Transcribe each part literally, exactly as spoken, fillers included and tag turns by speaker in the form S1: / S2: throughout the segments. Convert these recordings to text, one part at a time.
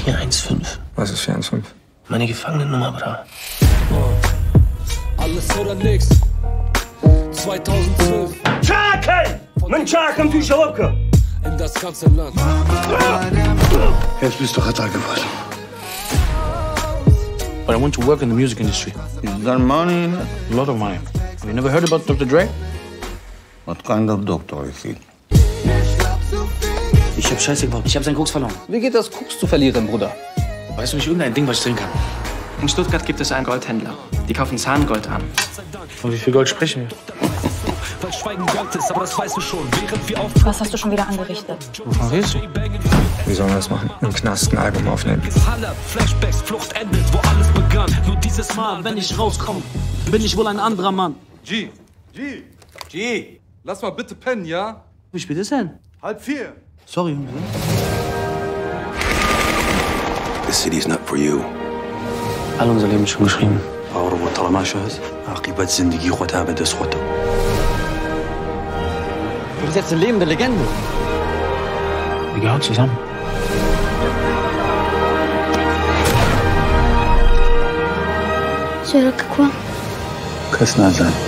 S1: vier eins fünf.
S2: Was ist vier eins fünf?
S1: Meine Gefangenennummer, Bra.
S3: Alles oder nix. zweitausendzwölf.
S4: Çakal! من çakam في شبابك.
S3: In das ganze Land.
S5: Jetzt bist du Ratter geworden.
S1: But I want to work in the music industry.
S5: Is there money?
S1: A lot of money. Have you never heard about Doktor Dre?
S5: What kind of doctor is he?
S1: Ich hab Scheiße gebaut. Ich hab seinen Koks verloren.
S6: Wie geht das, Koks zu verlieren, Bruder?
S1: Weißt du nicht irgendein Ding, was ich drin kann?
S7: In Stuttgart gibt es einen Goldhändler. Die kaufen Zahngold an.
S1: Von wie viel Gold sprechen wir?
S3: Weil Schweigen Gold ist, aber das weißt du schon. Während wir auf
S8: Was hast du schon wieder angerichtet?
S1: Wovon redest du?
S2: Wie sollen wir das machen? Im Knast ein Album aufnehmen?
S3: Halle, Flashbacks, Flucht endet, wo alles begann. Nur dieses Mal,
S6: Wenn ich rauskomme, bin ich wohl ein anderer Mann.
S9: G. G.
S1: G.
S9: Lass mal bitte pennen, ja?
S6: Wie spät ist denn?
S9: Halb vier.
S6: Sorry, Jungs.
S5: The city's not for you.
S1: All unser Leben ist schon geschrieben.
S6: Du bist jetzt eine lebende Legende.
S1: Wir gehören zusammen.
S8: Sœur, quoi?
S5: Kannst nah sein.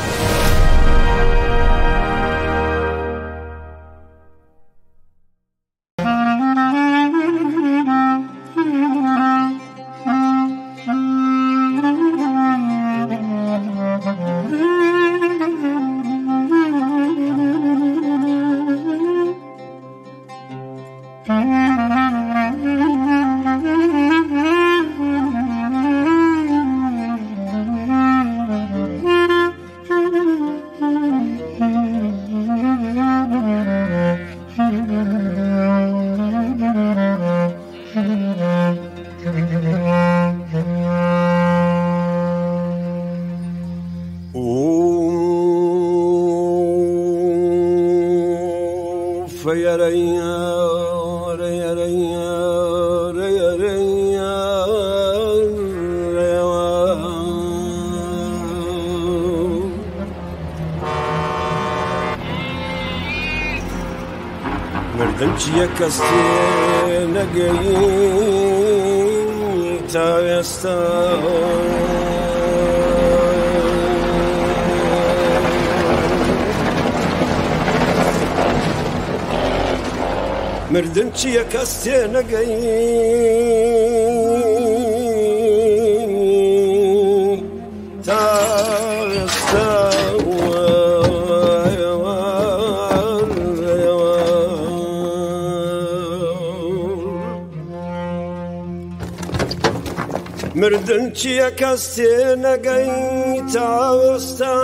S4: مردنچیە کەستێ نەگەی تا ئێستا مردنچیە کەستێ نەگەی تا ئێستا مردن چیە کەس تێ نەگەی تا ئێستا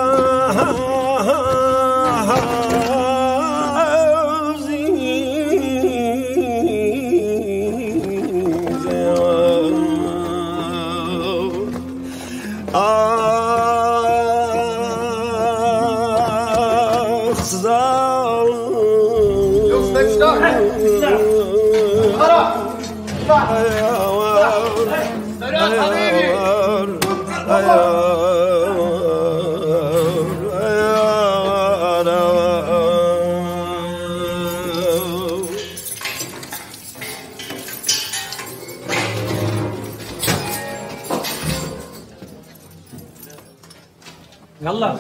S6: يلا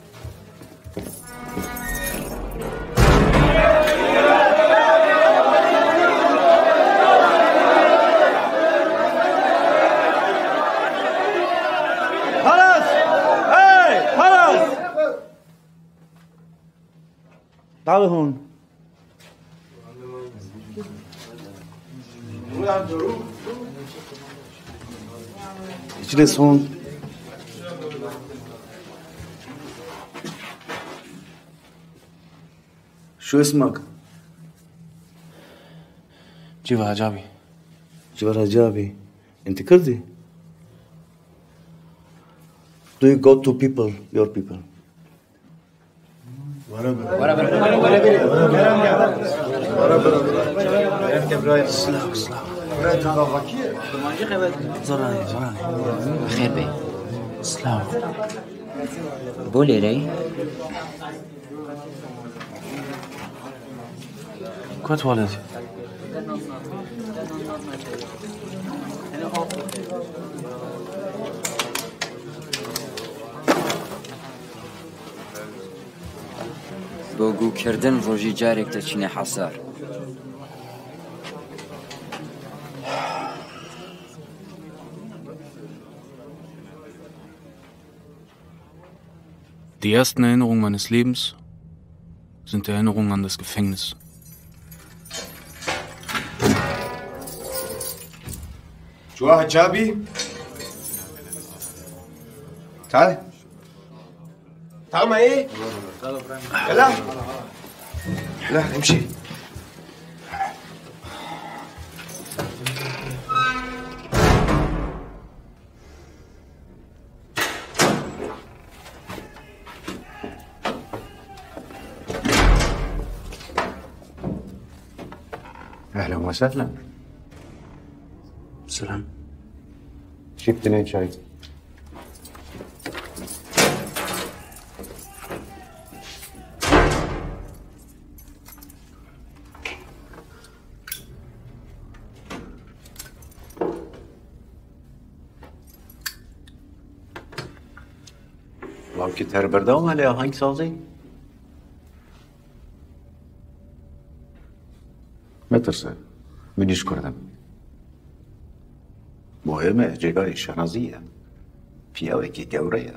S4: خلاص هاي خلاص
S6: تعالوا هون. اجلس هون. شو اسمك؟
S1: جيفا هجابي.
S6: جبر هجابي. انت كردي؟ Do you go to people, your people?
S1: سلاو سلاو. زراني زراني.
S7: خير بي.
S1: سلاو.
S7: بولي ري.
S1: كوات والد.
S6: بۆ گووکردن ڕۆژی جارێک دەچینە حەسار.
S1: Die ersten Erinnerungen meines Lebens sind Erinnerungen an das Gefängnis.
S8: شو واحد جابي؟ تعال تعال معي. لا لا امشي. اهلا وسهلا.
S1: سلام.
S8: جيب اثنين شاي.
S5: Lavki terberde ama hala hangi sazı? مترسه منيش كردم مهمة جگای شنازیه پیاوه که گوره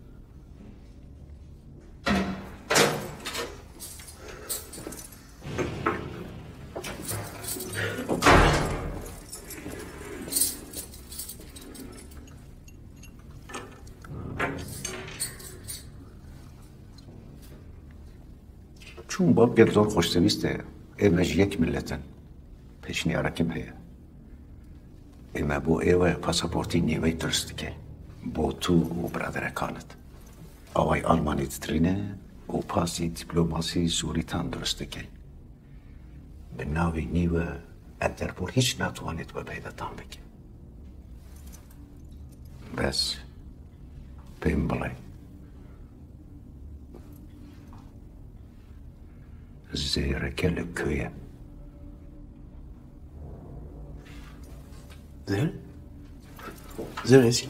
S5: چون باب گد زور خوشتویسته ایمج یک ملتن پیشنیاره کم هیا ایمه بو ایوه پاسپورتی نیوی درست که بو تو و برادر کانت آوای آلمانی تترینه و پاسی دیپلوماسی سوری تان درست که به ناوی نیوه انترپول هیچ نتوانید به پیدا تان بکن بس بیم بلای زیر کل کویه
S1: زیر؟ زیر ایسی؟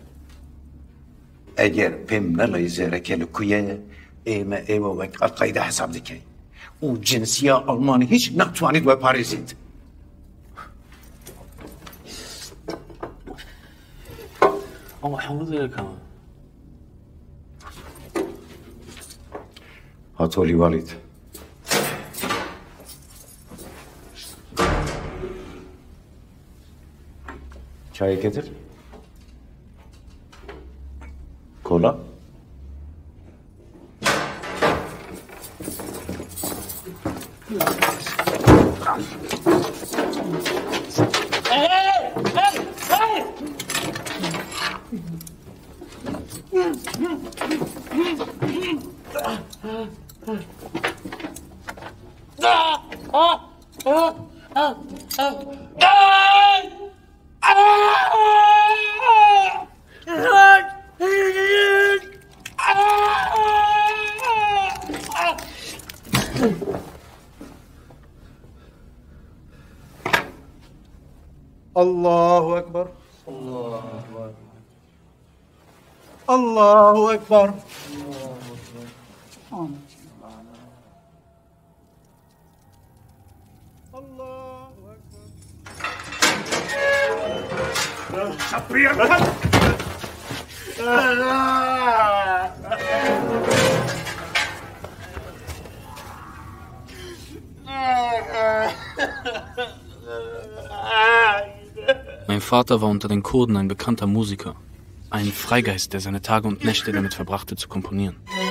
S5: اگر پیم نلای زیر کل کویه ایمه ایمه وک القاعده حساب دکی و جنسیه آلمانی هیچ نتوانید و پاریزید
S1: اما حمود زیر کمان
S5: هاتولی والید چای getir. Kola.
S4: الله أكبر الله أكبر الله أكبر
S1: Mein Vater war unter den Kurden ein bekannter Musiker, ein Freigeist, der seine Tage und Nächte damit verbrachte zu komponieren.